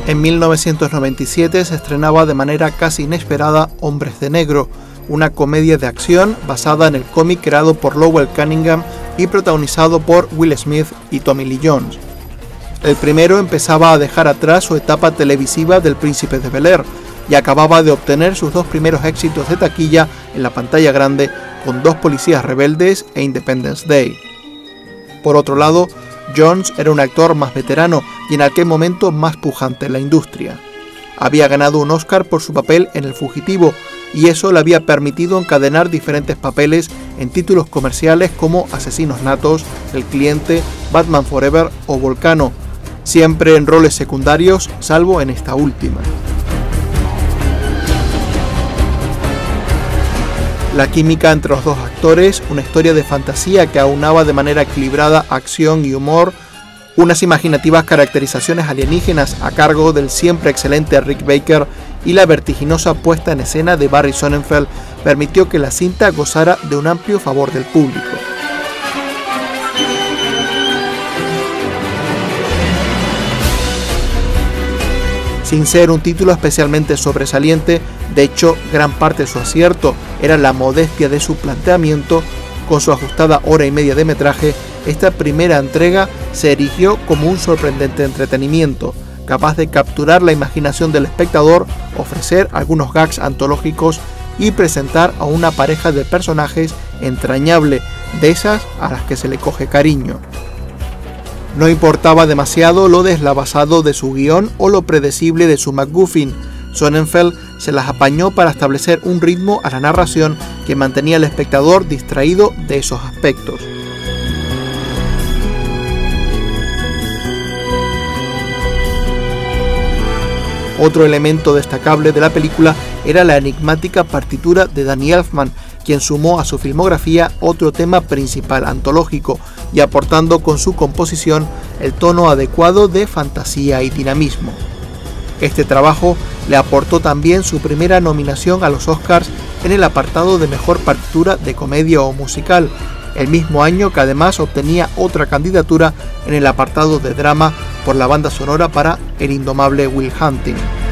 En 1997 se estrenaba de manera casi inesperada Hombres de Negro, una comedia de acción basada en el cómic creado por Lowell Cunningham y protagonizado por Will Smith y Tommy Lee Jones. El primero empezaba a dejar atrás su etapa televisiva del Príncipe de Bel-Air y acababa de obtener sus dos primeros éxitos de taquilla en la pantalla grande con Dos policías rebeldes e Independence Day. Por otro lado, Jones era un actor más veterano y en aquel momento más pujante en la industria. Había ganado un Oscar por su papel en El Fugitivo y eso le había permitido encadenar diferentes papeles en títulos comerciales como Asesinos Natos, El Cliente, Batman Forever o Volcano, siempre en roles secundarios, salvo en esta última. La química entre los dos actores, una historia de fantasía que aunaba de manera equilibrada acción y humor, unas imaginativas caracterizaciones alienígenas a cargo del siempre excelente Rick Baker y la vertiginosa puesta en escena de Barry Sonnenfeld permitió que la cinta gozara de un amplio favor del público. Sin ser un título especialmente sobresaliente, de hecho, gran parte de su acierto era la modestia de su planteamiento. Con su ajustada hora y media de metraje, esta primera entrega se erigió como un sorprendente entretenimiento, capaz de capturar la imaginación del espectador, ofrecer algunos gags antológicos y presentar a una pareja de personajes entrañable, de esas a las que se le coge cariño. No importaba demasiado lo deslavazado de su guión o lo predecible de su MacGuffin. Sonnenfeld se las apañó para establecer un ritmo a la narración que mantenía al espectador distraído de esos aspectos. Otro elemento destacable de la película era la enigmática partitura de Danny Elfman, quien sumó a su filmografía otro tema principal antológico y aportando con su composición el tono adecuado de fantasía y dinamismo. Este trabajo le aportó también su primera nominación a los Oscars en el apartado de Mejor Partitura de Comedia o Musical, el mismo año que además obtenía otra candidatura en el apartado de Drama por la banda sonora para El indomable Will Hunting.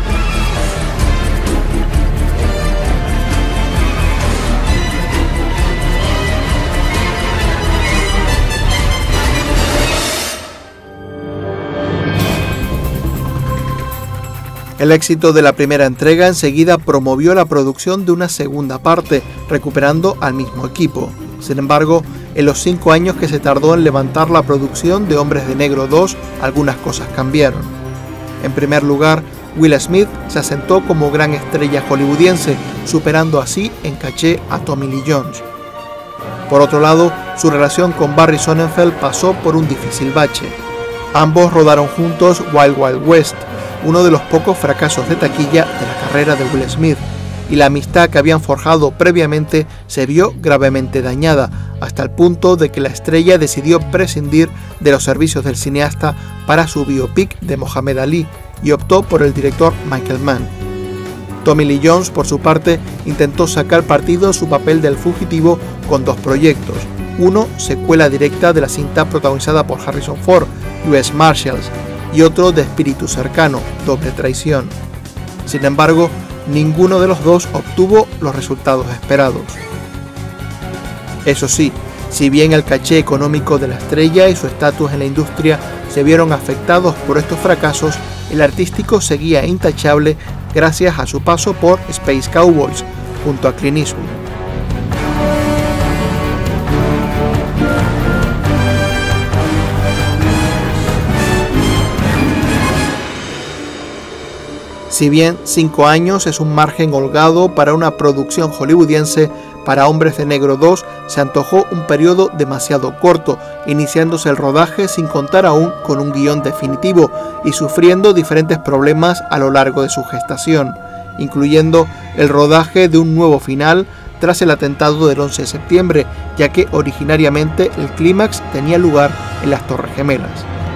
El éxito de la primera entrega enseguida promovió la producción de una segunda parte, recuperando al mismo equipo. Sin embargo, en los 5 años que se tardó en levantar la producción de Hombres de Negro 2, algunas cosas cambiaron. En primer lugar, Will Smith se asentó como gran estrella hollywoodiense, superando así en caché a Tommy Lee Jones. Por otro lado, su relación con Barry Sonnenfeld pasó por un difícil bache. Ambos rodaron juntos Wild Wild West, uno de los pocos fracasos de taquilla de la carrera de Will Smith, y la amistad que habían forjado previamente se vio gravemente dañada, hasta el punto de que la estrella decidió prescindir de los servicios del cineasta para su biopic de Mohamed Ali y optó por el director Michael Mann. Tommy Lee Jones, por su parte, intentó sacar partido de su papel del fugitivo con dos proyectos. Uno, secuela directa de la cinta protagonizada por Harrison Ford, US Marshals, y otro de espíritu cercano, Doble Traición. Sin embargo, ninguno de los dos obtuvo los resultados esperados. Eso sí, si bien el caché económico de la estrella y su estatus en la industria se vieron afectados por estos fracasos, el artístico seguía intachable gracias a su paso por Space Cowboys, junto a Clint Eastwood. Si bien 5 años es un margen holgado para una producción hollywoodiense, para Hombres de Negro 2 se antojó un periodo demasiado corto, iniciándose el rodaje sin contar aún con un guión definitivo y sufriendo diferentes problemas a lo largo de su gestación, incluyendo el rodaje de un nuevo final tras el atentado del 11 de septiembre, ya que originariamente el clímax tenía lugar en las Torres Gemelas.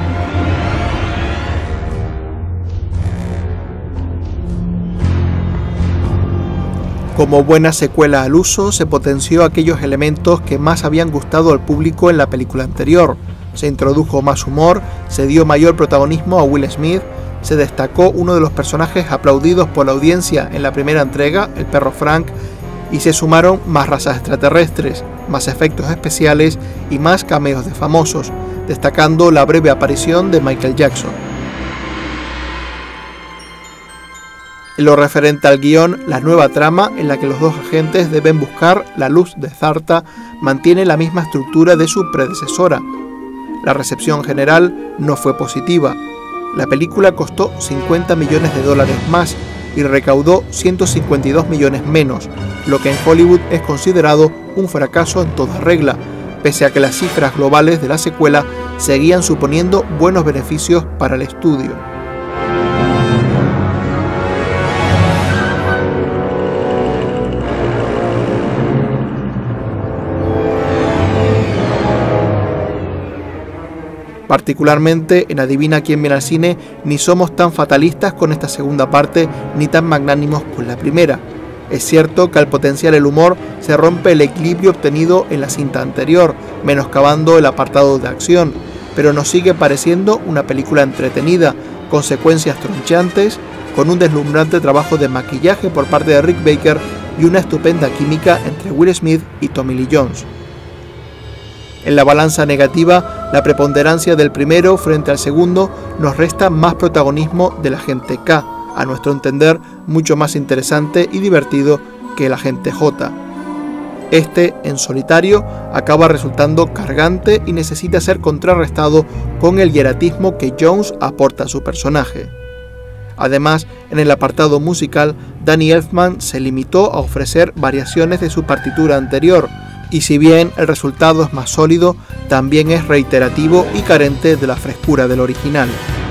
Como buena secuela al uso, se potenció aquellos elementos que más habían gustado al público en la película anterior. Se introdujo más humor, se dio mayor protagonismo a Will Smith, se destacó uno de los personajes aplaudidos por la audiencia en la primera entrega, el perro Frank, y se sumaron más razas extraterrestres, más efectos especiales y más cameos de famosos, destacando la breve aparición de Michael Jackson. En lo referente al guión, la nueva trama, en la que los dos agentes deben buscar la luz de Zarta, mantiene la misma estructura de su predecesora. La recepción general no fue positiva. La película costó $50 millones más y recaudó 152 millones menos, lo que en Hollywood es considerado un fracaso en toda regla, pese a que las cifras globales de la secuela seguían suponiendo buenos beneficios para el estudio. Particularmente en Adivina quién viene al cine, ni somos tan fatalistas con esta segunda parte, ni tan magnánimos con la primera. Es cierto que al potenciar el humor se rompe el equilibrio obtenido en la cinta anterior, menoscabando el apartado de acción, pero nos sigue pareciendo una película entretenida, con secuencias tronchantes, con un deslumbrante trabajo de maquillaje por parte de Rick Baker y una estupenda química entre Will Smith y Tommy Lee Jones. En la balanza negativa, la preponderancia del primero frente al segundo nos resta más protagonismo del agente K, a nuestro entender mucho más interesante y divertido que el agente J. Este, en solitario, acaba resultando cargante y necesita ser contrarrestado con el hieratismo que Jones aporta a su personaje. Además, en el apartado musical, Danny Elfman se limitó a ofrecer variaciones de su partitura anterior, y si bien el resultado es más sólido, también es reiterativo y carente de la frescura del original.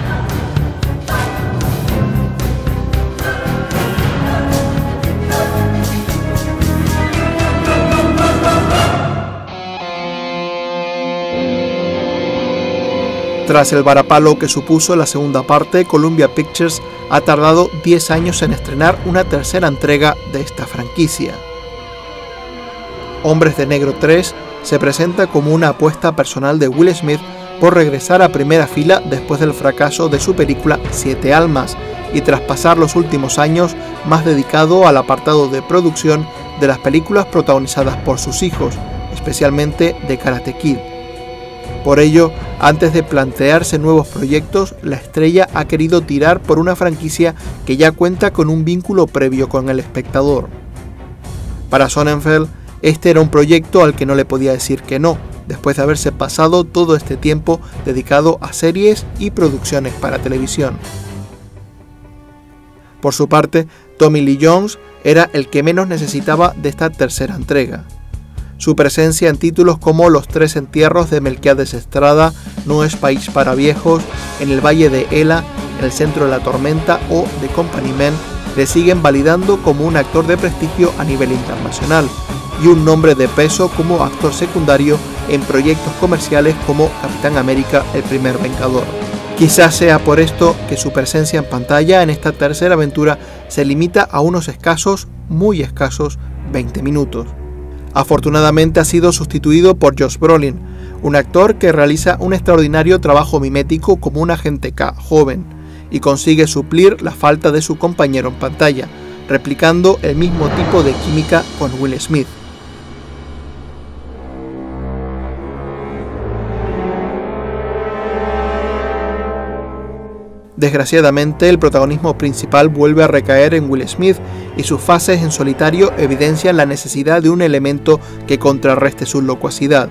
Tras el varapalo que supuso la segunda parte, Columbia Pictures ha tardado 10 años en estrenar una tercera entrega de esta franquicia. Hombres de Negro 3 se presenta como una apuesta personal de Will Smith por regresar a primera fila después del fracaso de su película Siete Almas y tras pasar los últimos años más dedicado al apartado de producción de las películas protagonizadas por sus hijos, especialmente de Karate Kid. Por ello, antes de plantearse nuevos proyectos, la estrella ha querido tirar por una franquicia que ya cuenta con un vínculo previo con el espectador. Para Sonnenfeld, este era un proyecto al que no le podía decir que no, después de haberse pasado todo este tiempo dedicado a series y producciones para televisión. Por su parte, Tommy Lee Jones era el que menos necesitaba de esta tercera entrega. Su presencia en títulos como Los Tres Entierros de Melquiades Estrada, No es País para Viejos, En el Valle de Ela, En el Centro de la Tormenta o The Company Men le siguen validando como un actor de prestigio a nivel internacional y un nombre de peso como actor secundario en proyectos comerciales como Capitán América, el primer Vengador. Quizás sea por esto que su presencia en pantalla en esta tercera aventura se limita a unos escasos, muy escasos, 20 minutos. Afortunadamente ha sido sustituido por Josh Brolin, un actor que realiza un extraordinario trabajo mimético como un agente K joven y consigue suplir la falta de su compañero en pantalla, replicando el mismo tipo de química con Will Smith. Desgraciadamente, el protagonismo principal vuelve a recaer en Will Smith y sus fases en solitario evidencian la necesidad de un elemento que contrarreste su locuacidad.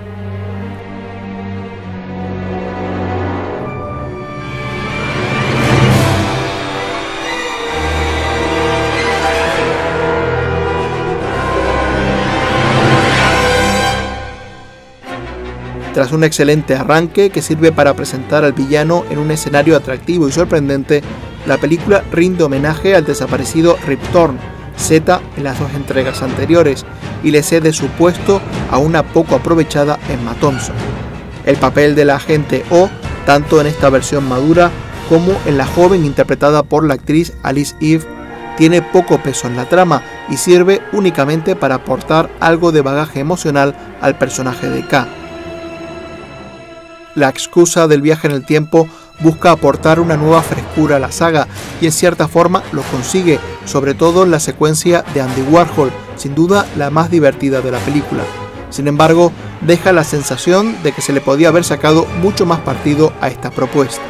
Tras un excelente arranque que sirve para presentar al villano en un escenario atractivo y sorprendente, la película rinde homenaje al desaparecido Rip Torn, Z en las dos entregas anteriores, y le cede su puesto a una poco aprovechada Emma Thompson. El papel de la agente O, tanto en esta versión madura como en la joven interpretada por la actriz Alice Eve, tiene poco peso en la trama y sirve únicamente para aportar algo de bagaje emocional al personaje de K. La excusa del viaje en el tiempo busca aportar una nueva frescura a la saga y en cierta forma lo consigue, sobre todo en la secuencia de Andy Warhol, sin duda la más divertida de la película. Sin embargo, deja la sensación de que se le podía haber sacado mucho más partido a esta propuesta.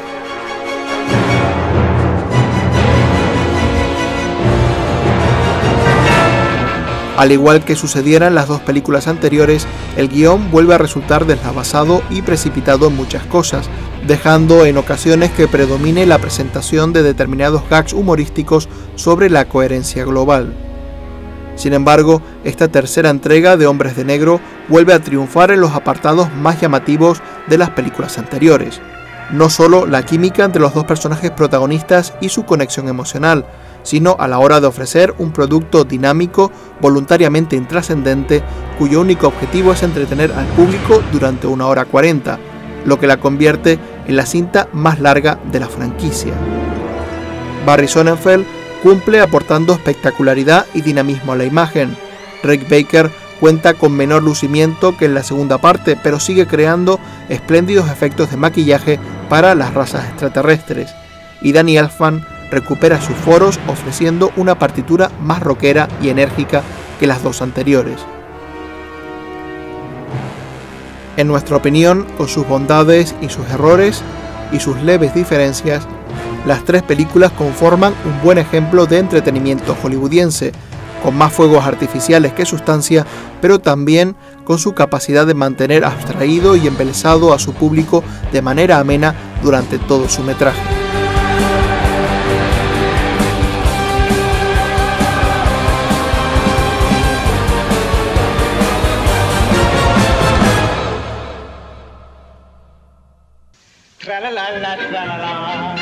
Al igual que sucediera en las dos películas anteriores, el guión vuelve a resultar deslavazado y precipitado en muchas cosas, dejando en ocasiones que predomine la presentación de determinados gags humorísticos sobre la coherencia global. Sin embargo, esta tercera entrega de Hombres de Negro vuelve a triunfar en los apartados más llamativos de las películas anteriores. No solo la química entre los dos personajes protagonistas y su conexión emocional, sino a la hora de ofrecer un producto dinámico, voluntariamente intrascendente, cuyo único objetivo es entretener al público durante 1 hora 40, lo que la convierte en la cinta más larga de la franquicia. Barry Sonnenfeld cumple aportando espectacularidad y dinamismo a la imagen. Rick Baker cuenta con menor lucimiento que en la segunda parte, pero sigue creando espléndidos efectos de maquillaje para las razas extraterrestres. Y Danny Elfman recupera sus foros ofreciendo una partitura más rockera y enérgica que las dos anteriores. En nuestra opinión, con sus bondades y sus errores y sus leves diferencias, las tres películas conforman un buen ejemplo de entretenimiento hollywoodiense, con más fuegos artificiales que sustancia, pero también con su capacidad de mantener abstraído y embelesado a su público de manera amena durante todo su metraje. Tra la la la la la la.